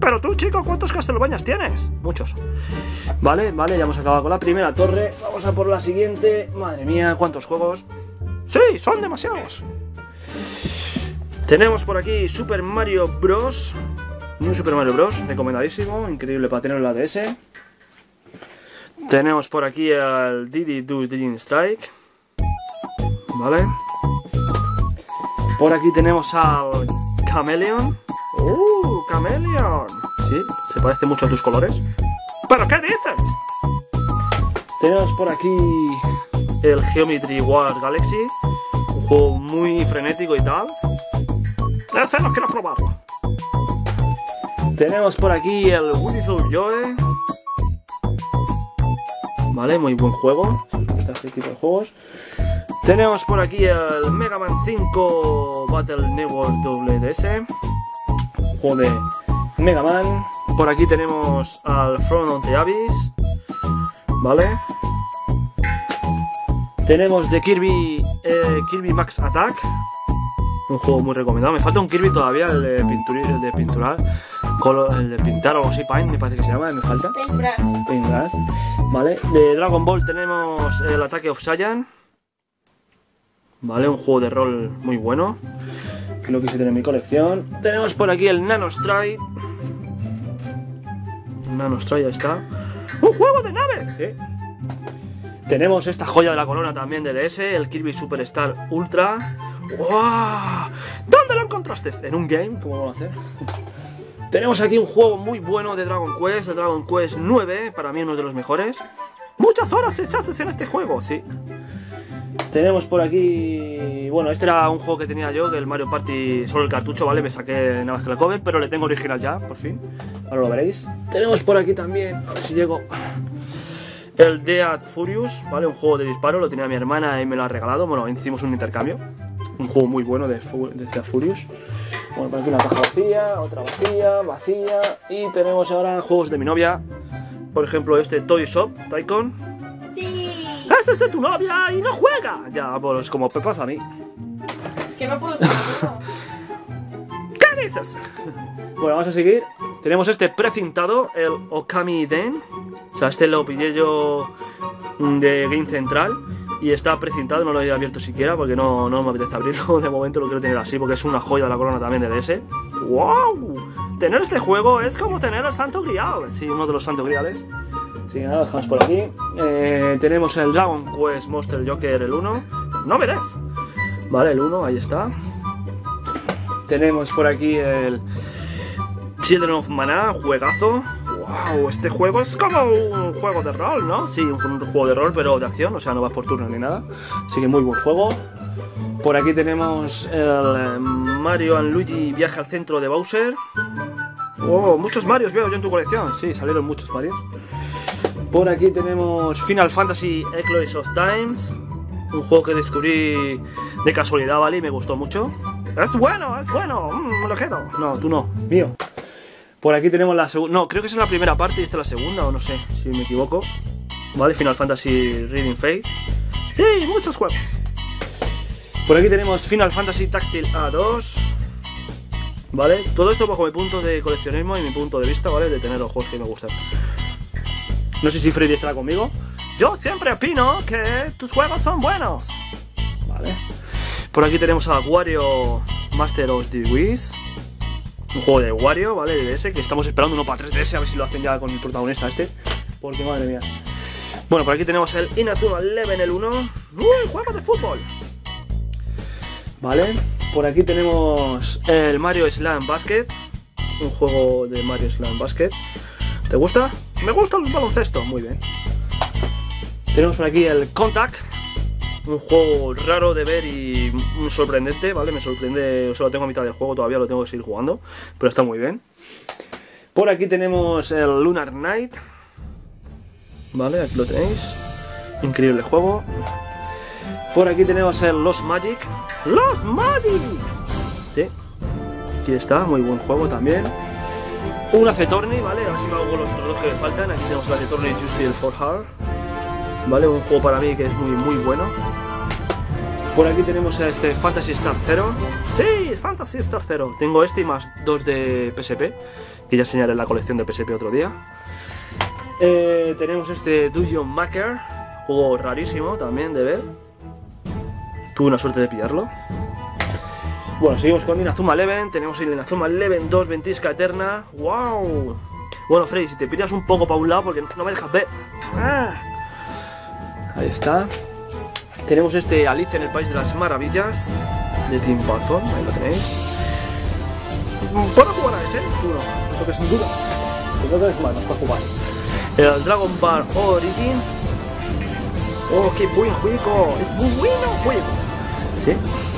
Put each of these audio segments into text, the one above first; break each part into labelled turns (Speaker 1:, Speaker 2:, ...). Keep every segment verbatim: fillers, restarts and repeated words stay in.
Speaker 1: Pero tú, chico, ¿cuántos Castlevanias tienes? Muchos. Vale, vale, ya hemos acabado con la primera torre. Vamos a por la siguiente. Madre mía, ¿cuántos juegos? Sí, son demasiados. Tenemos por aquí Super Mario Bros. Un Super Mario Bros. Recomendadísimo, increíble para tener en la D S. Tenemos por aquí el Diddy Do Dream Strike. Vale. Por aquí tenemos al Chameleon. ¡Uh! ¡Chameleon! Sí, se parece mucho a tus colores. ¿Pero qué dices? Tenemos por aquí el Geometry Wars Galaxy. Un juego muy frenético y tal. Ese no quiero probarlo. Tenemos por aquí el Beautiful Joe. Vale, muy buen juego. Este tipo de juegos. Tenemos por aquí el Mega Man cinco Battle Network W D S. Juego de Mega Man. Por aquí tenemos al Front of the Abyss. Vale. Tenemos de Kirby, eh, Kirby Max Attack. Un juego muy recomendado. Me falta un Kirby todavía, el de pintura, el de pinturar, color, el de pintar o algo así, Paint, me parece que se llama, me falta.
Speaker 2: Paintbrush.
Speaker 1: Paintbrush. Vale. De Dragon Ball tenemos el Attack of Saiyan. Vale, un juego de rol muy bueno. Que lo quise tener en mi colección. Tenemos por aquí el Nanostride. Nanostride, ahí está. ¡Un juego de naves! ¿Sí? Tenemos esta joya de la corona también de D S, el Kirby Superstar Ultra. ¡Wow! ¿Dónde lo encontraste? ¿En un game? ¿Cómo lo voy a hacer? Tenemos aquí un juego muy bueno de Dragon Quest, el Dragon Quest nueve, para mí uno de los mejores. Muchas horas echaste en este juego, sí. Tenemos por aquí... Bueno, este era un juego que tenía yo, del Mario Party, solo el cartucho, ¿vale? Me saqué nada más que la cover, pero le tengo original ya, por fin. Ahora lo veréis. Tenemos por aquí también, a ver si llego... El Dead Furious, ¿vale? Un juego de disparo, lo tenía mi hermana y me lo ha regalado. Bueno, hicimos un intercambio. Un juego muy bueno de, de Dead Furious. Bueno, por aquí una caja vacía, otra vacía, vacía. Y tenemos ahora juegos de mi novia. Por ejemplo, este Toy Shop Tycoon.
Speaker 2: Sí.
Speaker 1: ¡Este es de tu novia y no juega! Ya, pues como me pasa a mí.
Speaker 2: Es que no puedo estar todo.
Speaker 1: ¿Qué dices? Bueno, vamos a seguir. Tenemos este precintado, el Okami Den. O sea, este lo pillé yo de Game Central y está precintado, no lo he abierto siquiera porque no, no me apetece abrirlo. De momento lo quiero tener así porque es una joya de la corona también de D S. ¡Wow! Tener este juego es como tener el Santo Grial. Sí, uno de los Santos Griales. Sí, nada, dejamos por aquí. Eh, tenemos el Dragon Quest Monster Joker, el uno. ¡No me des! Vale, el uno, ahí está. Tenemos por aquí el Children of Mana, juegazo. ¡Wow! Este juego es como un juego de rol, ¿no? Sí, un, un juego de rol, pero de acción, o sea, no vas por turno ni nada. Así que muy buen juego. Por aquí tenemos el Mario and Luigi Viaje al Centro de Bowser. ¡Oh! Muchos Marios veo yo en tu colección. Sí, salieron muchos Marios. Por aquí tenemos Final Fantasy Eclipse of Times. Un juego que descubrí de casualidad, ¿vale? Y me gustó mucho. ¡Es bueno! ¡Es bueno! Mm, me lo quedo. No, tú no. Mío. Por aquí tenemos la segunda... No, creo que esa es la primera parte y esta es la segunda, o no sé, si me equivoco. Vale, Final Fantasy Reading Fate. Sí, muchos juegos. Por aquí tenemos Final Fantasy Tactile A dos. Vale, todo esto bajo mi punto de coleccionismo y mi punto de vista, ¿vale? De tener los juegos que me gustan. No sé si Freddy estará conmigo. Yo siempre opino que tus juegos son buenos. Vale. Por aquí tenemos a Wario Master of the Wiz. Un juego de Wario, ¿vale? De D S, que estamos esperando uno para tres D S, a ver si lo hacen ya con el protagonista este. Porque madre mía. Bueno, por aquí tenemos el Inazuma Eleven, el uno. ¡Uy, juego de fútbol! Vale. Por aquí tenemos el Mario Slam Basket. Un juego de Mario Slam Basket. ¿Te gusta? Me gusta el baloncesto, muy bien. Tenemos por aquí el Contact. Un juego raro de ver y muy sorprendente, ¿vale? Me sorprende, solo tengo a mitad del juego, todavía lo tengo que seguir jugando, pero está muy bien. Por aquí tenemos el Lunar Knight. Vale, aquí lo tenéis. Increíble juego. Por aquí tenemos el Lost Magic. ¡Lost Magic! Sí, aquí está, muy buen juego también. Un Acetorni, ¿vale? Así me hago los otros dos que me faltan. Aquí tenemos el Acetorni Justice for Heart. Vale, un juego para mí que es muy muy bueno. Por aquí tenemos a este Phantasy Star Zero. Sí, Phantasy Star Zero. Tengo este y más dos de P S P, que ya enseñaré en la colección de P S P otro día. Eh, tenemos este Dungeon Maker, juego rarísimo también de ver. Tuve una suerte de pillarlo. Bueno, seguimos con Inazuma Eleven. Tenemos el Inazuma Eleven dos Ventisca Eterna. ¡Wow! Bueno, Freddy, si te piras un poco para un lado porque no me dejas ver. ¡Ah! Ahí está. Tenemos este Alice en el País de las Maravillas de Tim Burton. Ahí lo tenéis. ¿Puedo jugar a ese? Tú no, eso que sin duda. Yo creo que es malo para jugar. El Dragon Ball Origins. Oh, qué buen juego. Es muy bueno juego. ¿Sí?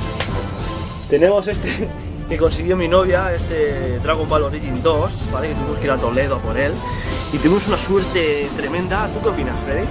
Speaker 1: Tenemos este que consiguió mi novia, este Dragon Ball Origin dos, ¿vale? Que tuvimos que ir a Toledo por él. Y tuvimos una suerte tremenda. ¿Tú qué opinas, Freddy?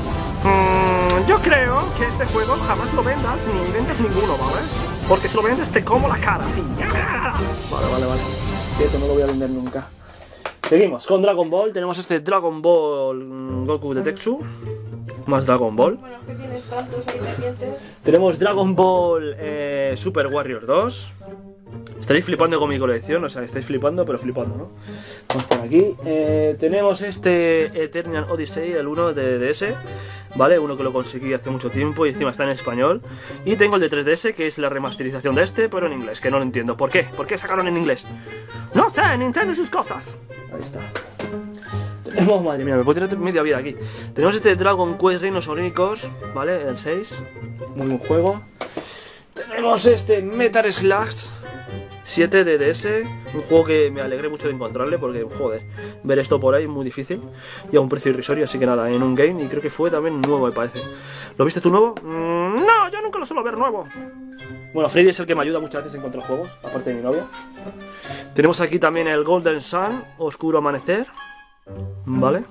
Speaker 1: Mm, yo creo que este juego jamás lo vendas ni inventes ninguno, ¿vale? Porque si lo vendes te como la cara, así. Vale, vale, vale. Cierto, no lo voy a vender nunca. Seguimos con Dragon Ball. Tenemos este Dragon Ball Goku Detective. Más Dragon Ball.
Speaker 2: Bueno, es que tienes tantos ahí pendientes.
Speaker 1: Tenemos Dragon Ball eh, Super Warrior dos. Estaréis flipando con mi colección, o sea, estáis flipando, pero flipando, ¿no? Vamos por aquí. Eh, tenemos este Eternian Odyssey, el uno de D S, ¿vale? Uno que lo conseguí hace mucho tiempo y encima está en español. Y tengo el de tres D S, que es la remasterización de este, pero en inglés, que no lo entiendo. ¿Por qué? ¿Por qué sacaron en inglés? No sé, Nintendo y sus cosas. Ahí está. Tenemos, madre mía, me puedo tirar media vida aquí. Tenemos este Dragon Quest Reinos Onínicos, ¿vale? El seis. Muy buen juego. Tenemos este Metal Slug siete de D S, un juego que me alegré mucho de encontrarle porque, joder, ver esto por ahí es muy difícil y a un precio irrisorio, así que nada, en un game, y creo que fue también nuevo, me parece. ¿Lo viste tú nuevo? Mm, no, yo nunca lo suelo ver nuevo. Bueno, Freddy es el que me ayuda muchas veces a encontrar juegos, aparte de mi novia. Tenemos aquí también el Golden Sun, Oscuro Amanecer, ¿vale?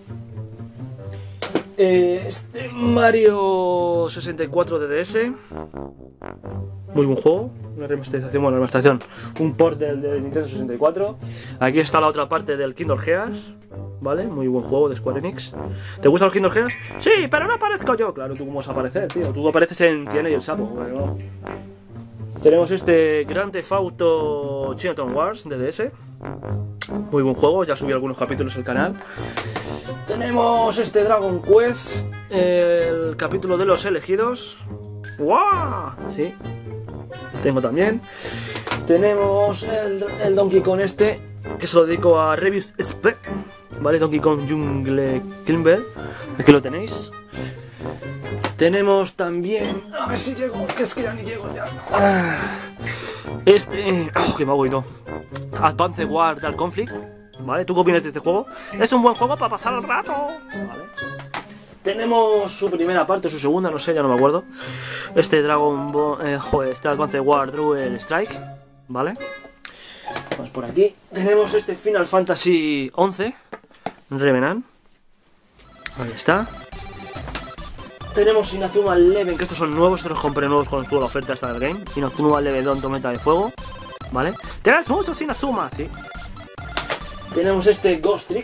Speaker 1: Eh, este Mario sesenta y cuatro de D S, muy buen juego, una remasterización, bueno, remasterización, un port del de Nintendo sesenta y cuatro. Aquí está la otra parte del Kingdom Hearts, ¿vale? Muy buen juego de Square Enix. ¿Te gustan los Kingdom Hearts? Sí, pero no aparezco yo. Claro, tú cómo vas a aparecer, tío. Tú apareces en Tiene y el Sapo, bueno. Tenemos este Grand Theft Auto Chinatown Wars de D S. Muy buen juego, ya subí algunos capítulos al canal. Tenemos este Dragon Quest, el capítulo de los elegidos. ¡Wow! Sí, tengo también. Tenemos el, el Donkey Kong este, que se lo dedico a Reviews Spec, ¿vale? Donkey Kong Jungle Climber, aquí lo tenéis. Tenemos también, a ver si llego, que es que ya ni llego ya. Ah, este, oh, que me hago oído. Advance War Dark Conflict, ¿vale? ¿Tú qué opinas de este juego? Es un buen juego para pasar el rato, ¿vale? Tenemos su primera parte, su segunda, no sé, ya no me acuerdo. Este Dragon Ball, eh, joder, este Advance War Duel Strike, ¿vale? Vamos por aquí. Tenemos este Final Fantasy once, Revenant. Ahí está. Tenemos Inazuma Eleven, que estos son nuevos, estos los compré nuevos cuando estuvo la oferta esta del game. Inazuma Eleven Don Tormenta de Fuego, ¿vale? Tienes muchos Inazuma, sí. Tenemos este Ghost Trick.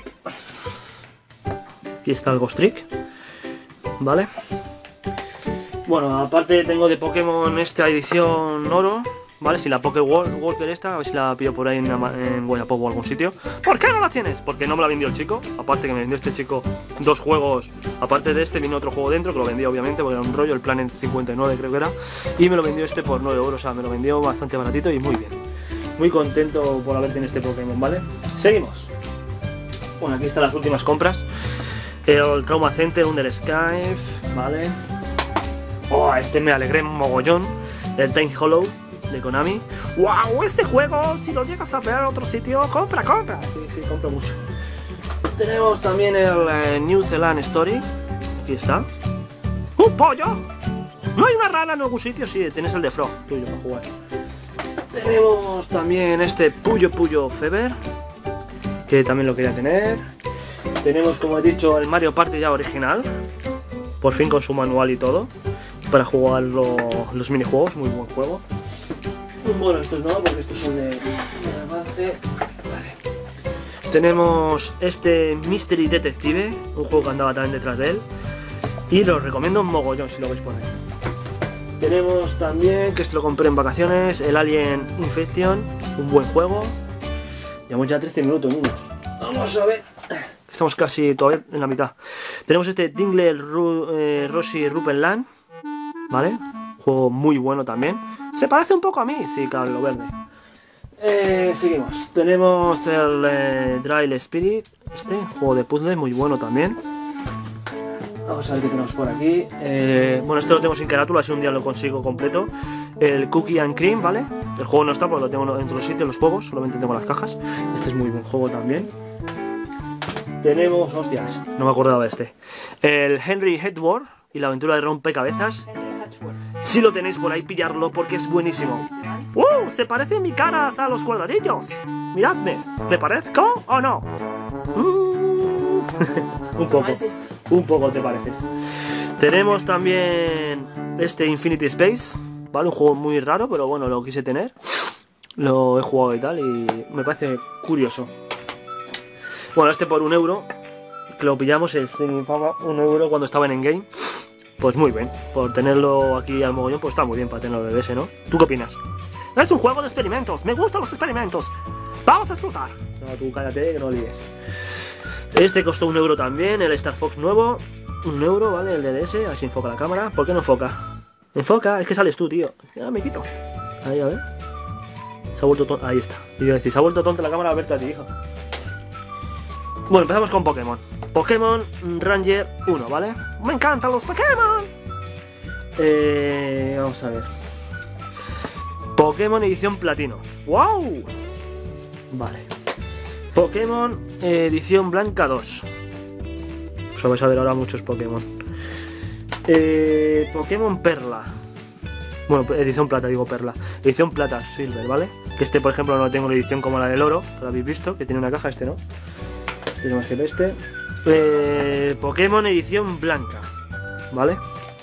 Speaker 1: Aquí está el Ghost Trick, ¿vale? Bueno, aparte tengo de Pokémon esta edición oro, ¿vale? Si la Poké Walker esta, a ver si la pillo por ahí en, en Wallapop o algún sitio. ¿Por qué no la tienes? Porque no me la vendió el chico. Aparte que me vendió este chico dos juegos. Aparte de este vino otro juego dentro, que lo vendía obviamente porque era un rollo, el Planet cincuenta y nueve creo que era. Y me lo vendió este por nueve euros, o sea, me lo vendió bastante baratito y muy bien. Muy contento por haber tenido este Pokémon, ¿vale? Seguimos. Bueno, aquí están las últimas compras. El Trauma Center, Under Sky, ¿vale? Oh, este me alegré mogollón. El Time Hollow de Konami. ¡Wow! Este juego, si lo llegas a ver a otro sitio, compra, compra. Sí, sí, compro mucho. Tenemos también el eh, New Zealand Story. Aquí está. ¡Un pollo! ¿No hay una rana en algún sitio? Sí, tienes el de Frog, tuyo para jugar. Tenemos también este Puyo Puyo Fever, que también lo quería tener. Tenemos, como he dicho, el Mario Party ya original, por fin con su manual y todo, para jugar lo, los minijuegos, muy buen juego. Bueno, estos no, porque estos son de, de avance. Vale. Tenemos este Mystery Detective, un juego que andaba también detrás de él, y lo recomiendo un mogollón si lo veis por ahí. Tenemos también, que este lo compré en vacaciones, el Alien Infection, un buen juego. Llevamos ya trece minutos, niños.
Speaker 3: Vamos a ver. Estamos casi todavía en la mitad. Tenemos este Dingle Ru eh, Rossi Rupenland, ¿vale? Juego muy bueno también. Se parece un poco a mí, sí, claro, lo verde. Eh, seguimos. Tenemos el eh, Dry Spirit, este juego de puzzle muy bueno también. Vamos a ver qué tenemos por aquí. Eh, bueno, este lo tengo sin carátula, así un día lo consigo completo. El Cookie and Cream, ¿vale? El juego no está porque lo tengo dentro del sitio, los juegos, solamente tengo las cajas. Este es muy buen juego también. Tenemos, hostias, no me acordaba de este. El Henry Hedward y la aventura de rompecabezas. Si lo tenéis por ahí, pillarlo porque es buenísimo. ¡Uh! Se parece mi cara a los cuadradillos. Miradme, ¿me parezco o no? Mm. Un poco, un poco te pareces. Tenemos también este Infinity Space, ¿vale? Un juego muy raro, pero bueno, lo quise tener. Lo he jugado y tal y me parece curioso. Bueno, este por un euro, que lo pillamos, es un euro cuando estaba en Endgame. Pues muy bien, por tenerlo aquí al mogollón, pues está muy bien para tenerlo de D S, ¿no? ¿Tú qué opinas? Es un juego de experimentos, me gustan los experimentos. ¡Vamos a explotar! No, tú cállate, que no olvides. Este costó un euro también, el Star Fox nuevo. Un euro, ¿vale? El de D S, a ver si enfoca la cámara. ¿Por qué no enfoca? Enfoca, es que sales tú, tío. Ya me quito. Ahí, a ver. Se ha vuelto tonta. Ahí está. Y yo decir, se ha vuelto tonta la cámara a verte a ti, hijo. Bueno, empezamos con Pokémon. Pokémon Ranger uno, ¿vale? ¡Me encantan los Pokémon! Eh, vamos a ver. Pokémon edición platino. ¡Wow! Vale. Pokémon edición blanca dos. Os vais a ver ahora muchos Pokémon. Eh, Pokémon Perla. Bueno, edición plata, digo Perla. Edición plata, Silver, ¿vale? Que este, por ejemplo, no tengo una edición como la del oro, que lo habéis visto, que tiene una caja, este no. Este no más que este. Eh, Pokémon edición blanca, ¿vale?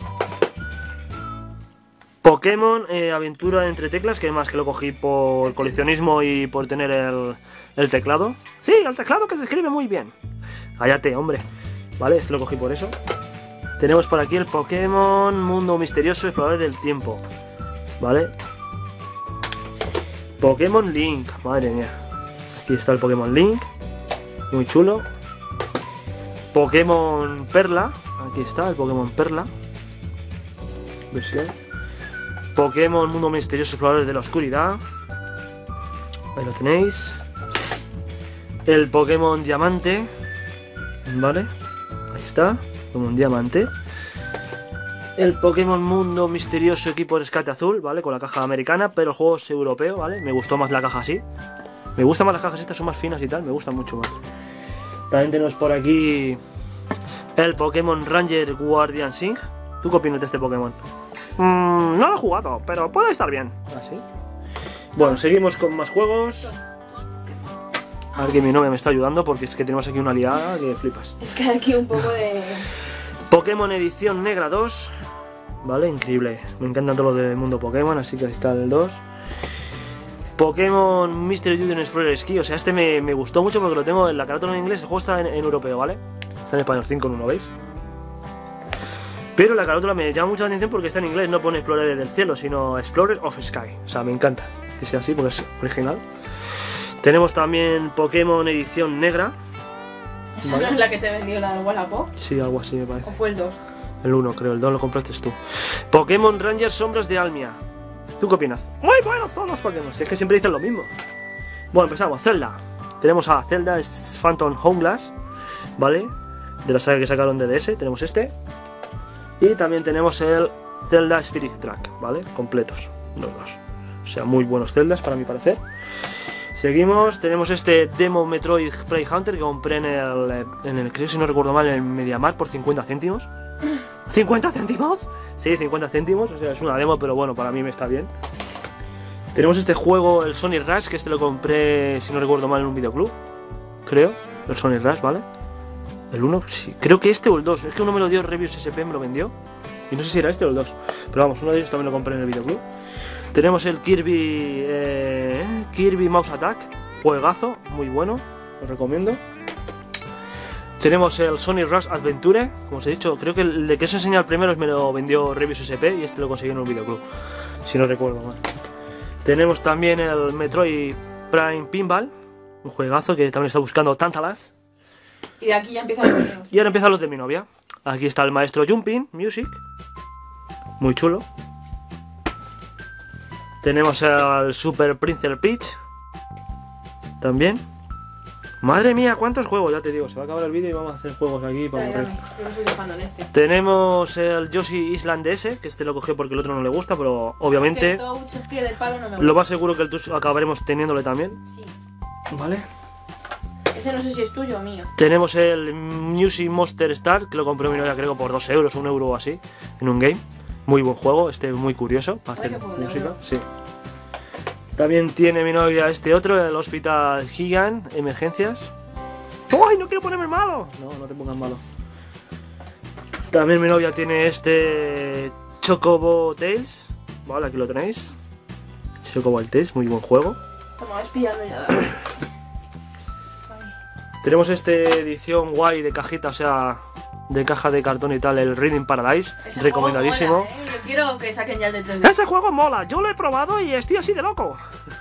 Speaker 3: Pokémon eh, aventura entre teclas, que más que lo cogí por coleccionismo y por tener el, el teclado. Sí, el teclado que se escribe muy bien. Cállate, hombre. Vale, este lo cogí por eso. Tenemos por aquí el Pokémon Mundo Misterioso Explorador del Tiempo, ¿vale? Pokémon Link, madre mía. Aquí está el Pokémon Link, muy chulo. Pokémon Perla, aquí está el Pokémon Perla. Versión. Pokémon Mundo Misterioso Explorador de la Oscuridad. Ahí lo tenéis. El Pokémon Diamante, ¿vale? Ahí está, Pokémon Diamante. El Pokémon Mundo Misterioso Equipo Rescate Azul, ¿vale? Con la caja americana, pero el juego es europeo, ¿vale? Me gustó más la caja así. Me gustan más las cajas, estas son más finas y tal, me gustan mucho más. También tenemos por aquí el Pokémon Ranger Guardian Sing. ¿Tú qué opinas de este Pokémon? Mm, no lo he jugado, pero puede estar bien. ¿Ah, sí? Bueno, seguimos con más juegos. A ver, que mi novia me está ayudando porque es que tenemos aquí una liada que flipas.
Speaker 2: Es que hay aquí un poco de...
Speaker 3: Pokémon Edición Negra dos. Vale, increíble. Me encanta todo lo del mundo Pokémon, así que ahí está el dos. Pokémon Mystery Dungeon Explorer Ski. O sea, este me, me gustó mucho porque lo tengo en la carátula en inglés. El juego está en, en europeo, ¿vale? Está en español cinco en uno, ¿veis? Pero la carátula me llama mucho la atención porque está en inglés. No pone Explorer del cielo, sino Explorer of Sky. O sea, me encanta que sea así porque es original. Tenemos también Pokémon Edición Negra.
Speaker 2: ¿Esa
Speaker 3: ¿Vale?
Speaker 2: no es la que te vendió la del Wallapop?
Speaker 3: Sí, algo así me parece.
Speaker 2: ¿O fue el dos?
Speaker 3: El uno, creo, el dos lo compraste tú. Pokémon Ranger Sombras de Almia. ¿Tú qué opinas? Muy buenos todos los Pokémon, si es que siempre dicen lo mismo. Bueno, empezamos. Zelda. Tenemos a Zelda es Phantom Hourglass, ¿vale? De la saga que sacaron de D S, tenemos este. Y también tenemos el Zelda Spirit Track, ¿vale? Completos, los dos. O sea, muy buenos Zeldas para mi parecer. Seguimos, tenemos este Demo Metroid Prey Hunter que compré en el, en el, creo si no recuerdo mal, en el MediaMarkt por cincuenta céntimos. ¿cincuenta céntimos? Sí, cincuenta céntimos, o sea, es una demo, pero bueno, para mí me está bien. Tenemos este juego, el Sonic Rush, que este lo compré, si no recuerdo mal, en un videoclub. Creo, el Sonic Rush, ¿vale? El uno, sí, creo que este o el dos, es que uno me lo dio Reviews S P, me lo vendió. Y no sé si era este o el dos, pero vamos, uno de ellos también lo compré en el videoclub. Tenemos el Kirby eh, Kirby Mouse Attack, juegazo, muy bueno, lo recomiendo. Tenemos el Sonic Rush Adventure, como os he dicho, creo que el de que os enseña el primero me lo vendió Reviews S P y este lo conseguí en un videoclub, si no recuerdo mal. Tenemos también el Metroid Prime Pinball, Un juegazo que también está buscando Tantalas.
Speaker 2: Y de aquí ya empiezan los míos.
Speaker 3: Y ahora empiezan los de mi novia. Aquí está el maestro Jumping Music. Muy chulo. Tenemos al Super Princess Peach. También. Madre mía, cuántos juegos, ya te digo. Se va a acabar el vídeo y vamos a hacer juegos aquí para
Speaker 2: Dale,
Speaker 3: aburrir.
Speaker 2: dame, yo estoy dejando en este.
Speaker 3: Tenemos el Yoshi Island D S, que este lo cogió porque el otro no le gusta, pero obviamente
Speaker 2: Que Touch es que del palo no me gusta.
Speaker 3: lo más seguro que el Touch acabaremos teniéndole también.
Speaker 2: Sí.
Speaker 3: Vale.
Speaker 2: Ese no sé si es tuyo o mío.
Speaker 3: Tenemos el Music Monster Star, que lo compró mi novia creo por dos euros, un euro o así, en un game. Muy buen juego, este muy curioso para
Speaker 2: Ay,
Speaker 3: hacer
Speaker 2: que fue un
Speaker 3: música.
Speaker 2: euro.
Speaker 3: Sí. También tiene mi novia este otro, el Hospital Gigant, Emergencias. ¡Ay, no quiero ponerme malo! No, no te pongas malo. También mi novia tiene este Chocobo Tales. Vale, aquí lo tenéis. Chocobo Tales, muy buen juego.
Speaker 2: Me vas pillando ya. Ay.
Speaker 3: Tenemos este edición guay de cajita, o sea, de caja de cartón y tal, el Reading Paradise.
Speaker 2: Ese
Speaker 3: Recomendadísimo.
Speaker 2: juego mola, ¿eh? Yo quiero que saquen ya el de tres D.
Speaker 1: Ese juego mola, yo lo he probado y estoy así de loco.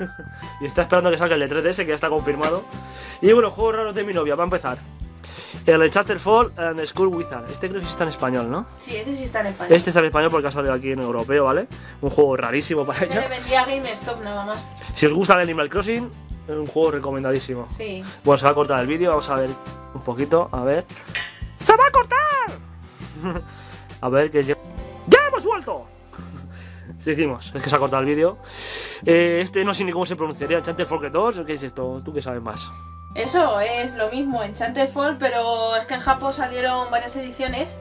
Speaker 3: Y está esperando que salga el de tres D S, que ya está confirmado. Y bueno, juegos raros de mi novia, va a empezar. El Chatterfall and School Wizard. Este creo que sí está en español, ¿no?
Speaker 2: Sí, ese sí está en español.
Speaker 3: Este está en español porque ha salido aquí en europeo, ¿vale? Un juego rarísimo para
Speaker 2: Se le
Speaker 3: ella.
Speaker 2: vendía a GameStop nada más.
Speaker 3: Si os gusta el Animal Crossing, es un juego recomendadísimo.
Speaker 2: Sí.
Speaker 3: Bueno, se va a cortar el vídeo, vamos a ver un poquito, a ver.
Speaker 1: ¡Se va a cortar!
Speaker 3: A ver que ya...
Speaker 1: ¡Ya hemos vuelto!
Speaker 3: Seguimos, es que se ha cortado el vídeo. Eh, este no sé ni cómo se pronunciaría, Enchanted Forget dos, ¿qué es esto? ¿Tú qué sabes más?
Speaker 2: Eso es lo mismo, Enchanted Fall, pero es que en Japón salieron varias ediciones.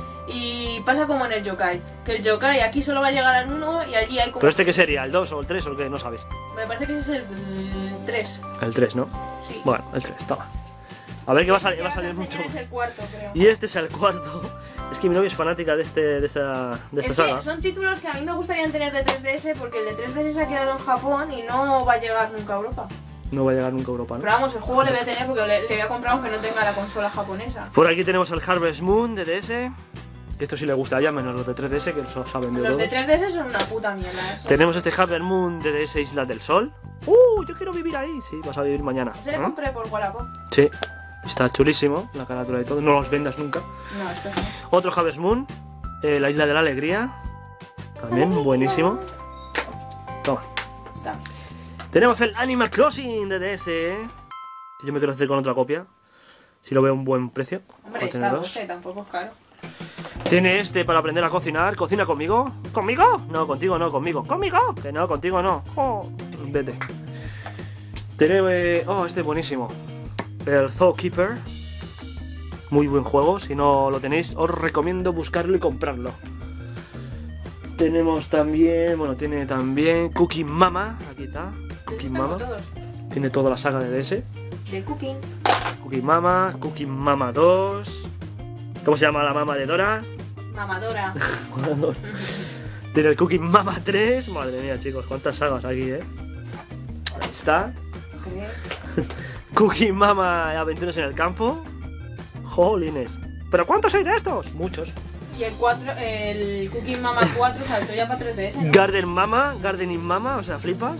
Speaker 2: Y pasa como en el Yokai, que el Yokai aquí solo va a llegar al uno y allí hay como...
Speaker 3: ¿Pero este qué sería? ¿El dos o el tres o el qué? No sabes.
Speaker 2: Me parece que ese es el tres.
Speaker 3: El tres, ¿no?
Speaker 2: Sí.
Speaker 3: Bueno, el tres, toma. A ver que va a salir, va a
Speaker 2: vas
Speaker 3: salir
Speaker 2: enseñar
Speaker 3: mucho.
Speaker 2: Es el cuarto, creo.
Speaker 3: Y este es el cuarto. Es que mi novia es fanática de, este, de esta, de esta
Speaker 2: Es
Speaker 3: saga.
Speaker 2: que son títulos que a mí me gustaría tener de tres D S porque el de tres D S se ha quedado en Japón y no va a llegar nunca a Europa.
Speaker 3: No va a llegar nunca a Europa, ¿no?
Speaker 2: Pero vamos, el juego le voy a tener porque le, le voy a comprar aunque no tenga la consola japonesa.
Speaker 3: Por aquí tenemos el Harvest Moon de D S. Que esto sí le gusta a ella, menos los de tres D S, que los ha vendido
Speaker 2: Los de
Speaker 3: todos.
Speaker 2: tres D S son una puta mierda. Eso.
Speaker 3: Tenemos este Harvest Moon de D S Islas del Sol. ¡Uh! Yo quiero vivir ahí. Sí, vas a vivir mañana.
Speaker 2: Ese le
Speaker 3: ¿Eh?
Speaker 2: compré por Wallapop.
Speaker 3: Sí. Está chulísimo, la carátula y todo. No los vendas nunca.
Speaker 2: No, esto no.
Speaker 3: Otro Harvest Moon. eh, la Isla de la Alegría. También buenísimo. Toma.
Speaker 2: Está.
Speaker 3: Tenemos el Animal Crossing de D S. ¿eh? Yo me quiero hacer con otra copia. Si lo veo a un buen precio.
Speaker 2: Hombre,
Speaker 3: Para tener
Speaker 2: está
Speaker 3: dos.
Speaker 2: doce, tampoco es caro.
Speaker 3: Tiene este para aprender a cocinar. ¿Cocina conmigo? ¿Conmigo? No, contigo no, conmigo. ¿Conmigo? Que no, contigo no. Oh, vete. Tenemos... eh, oh, este es buenísimo. El Zookeeper. Muy buen juego. Si no lo tenéis, os recomiendo buscarlo y comprarlo. Tenemos también... Bueno, tiene también Cookie Mama. Aquí está. Cookie
Speaker 2: Estos tengo
Speaker 3: Mama.
Speaker 2: todos.
Speaker 3: Tiene toda la saga de D S.
Speaker 2: De Cooking.
Speaker 3: Cookie Mama. Cookie Mama dos. ¿Cómo se llama la mama de Dora?
Speaker 2: Mamadora.
Speaker 3: Tiene el Cookie Mama tres. Madre mía, chicos, cuántas sagas aquí, ¿eh? Ahí está.
Speaker 2: ¿Crees?
Speaker 3: Cookie Mama Aventuras en el Campo. Jolines.
Speaker 1: ¿Pero cuántos hay de estos?
Speaker 3: Muchos.
Speaker 2: Y el cuatro, el Cooking Mama cuatro saltó ya para tres D S, ¿no?
Speaker 3: Garden Mama, Gardening Mama, o sea, flipas.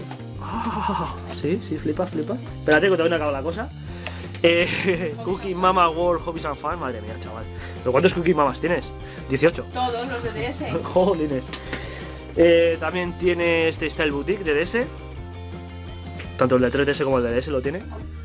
Speaker 3: Ah, sí, sí, flipas, flipas. Espérate que todavía no acaba la cosa. Eh, Cookie Mama World Hobbies and Fun. Madre mía, chaval. ¿Pero cuántos Cookie Mamas tienes? dieciocho.
Speaker 2: Todos los de D S.
Speaker 3: Jolines. Eh, también tiene este Style Boutique de D S. Tanto el de tres D S como el de D S lo tiene.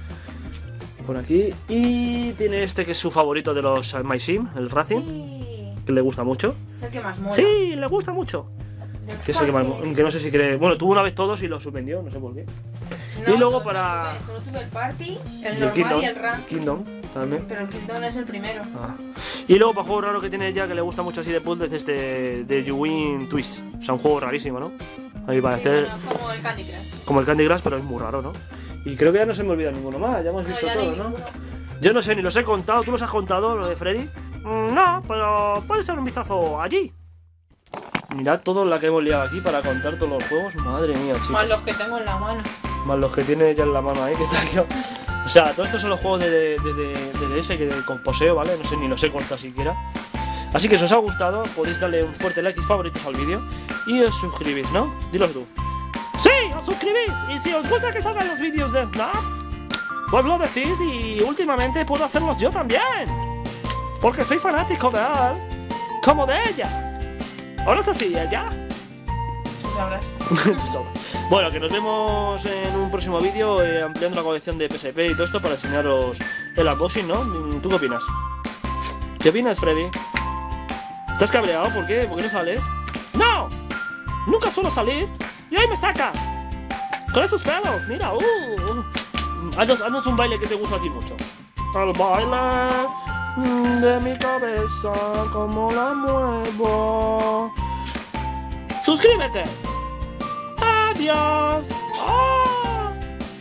Speaker 3: Por aquí. Y tiene este que es su favorito de los uh, My Sim, el Racing.
Speaker 2: Sí.
Speaker 3: Que le gusta mucho.
Speaker 2: Es el que más mola.
Speaker 3: Sí, le gusta mucho.
Speaker 2: De los
Speaker 3: Que es el que más.
Speaker 2: coches.
Speaker 3: Que no sé si cree. Bueno, tuvo una vez todos y los suspendió, no sé por qué.
Speaker 2: No,
Speaker 3: y luego
Speaker 2: no,
Speaker 3: para-
Speaker 2: no tuve, solo tuve el Party, el
Speaker 3: Y el
Speaker 2: normal
Speaker 3: Kingdom.
Speaker 2: y el Rank.
Speaker 3: Kingdom también.
Speaker 2: Pero el Kingdom es el primero.
Speaker 3: Ah. Y luego para juego raro que tiene ella que le gusta mucho así de puzzles este de You Win Twist. O sea, un juego rarísimo, ¿no? Ahí para
Speaker 2: Sí,
Speaker 3: hacer
Speaker 2: bueno, como el Candy Crush.
Speaker 3: como el Candy Crush, pero es muy raro, ¿no? Y creo que ya no se me olvida ninguno más, ya hemos
Speaker 2: No,
Speaker 3: visto
Speaker 2: ya no hay
Speaker 3: todo, ¿no?
Speaker 2: ninguno.
Speaker 3: Yo no sé, ni los he contado, ¿tú los has contado, lo de Freddy?
Speaker 1: Mm, No, pero puedes echar un vistazo allí.
Speaker 3: Mirad todo la que hemos liado aquí para contar todos los juegos, madre mía, chicos.
Speaker 2: Más los que tengo en la mano.
Speaker 3: Más los que tiene ella en la mano ahí, que está aquí. O sea, todos estos son los juegos de, de, de, de, de D S que de, con poseo, ¿vale? No sé, ni los he contado siquiera. Así que si os ha gustado, podéis darle un fuerte like y favoritos al vídeo. Y os suscribís, ¿no? Dilo tú.
Speaker 1: Sí, os suscribís. Y si os gusta que salgan los vídeos de Snap, Pues lo decís y últimamente puedo hacerlos yo también. Porque soy fanático de él, como de ella. ¿O no es así, ella?
Speaker 2: Tú sabrás.
Speaker 3: Bueno, que nos vemos en un próximo vídeo eh, ampliando la colección de P S P y todo esto para enseñaros el unboxing, ¿no? ¿Tú qué opinas? ¿Qué opinas, Freddy? ¿Te has cabreado? ¿Por qué? ¿Por qué no sales?
Speaker 1: ¡No! Nunca suelo salir y hoy me sacas. Con estos pelos, mira. Uh.
Speaker 3: Haznos, haznos un baile que te gusta a ti mucho.
Speaker 1: El baile de mi cabeza, como la muevo. ¡Suscríbete! ¡Adiós! ¡Oh!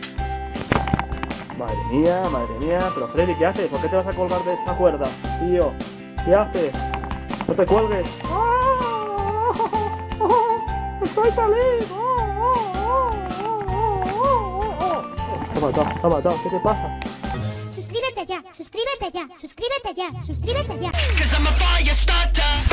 Speaker 3: Madre mía, madre mía. Pero Freddy, ¿qué haces? ¿Por qué te vas a colgar de esa cuerda? Tío, ¿qué haces? No te cuelgues.
Speaker 1: ¡Oh! ¡Estoy feliz! ¡Oh! ¡Oh! ¡Oh! ¡Oh!
Speaker 3: Se ha matado, se ha matado. ¿Qué te pasa?
Speaker 4: Suscríbete ya, suscríbete ya, suscríbete ya, suscríbete ya.
Speaker 5: Cause I'm a fire starter.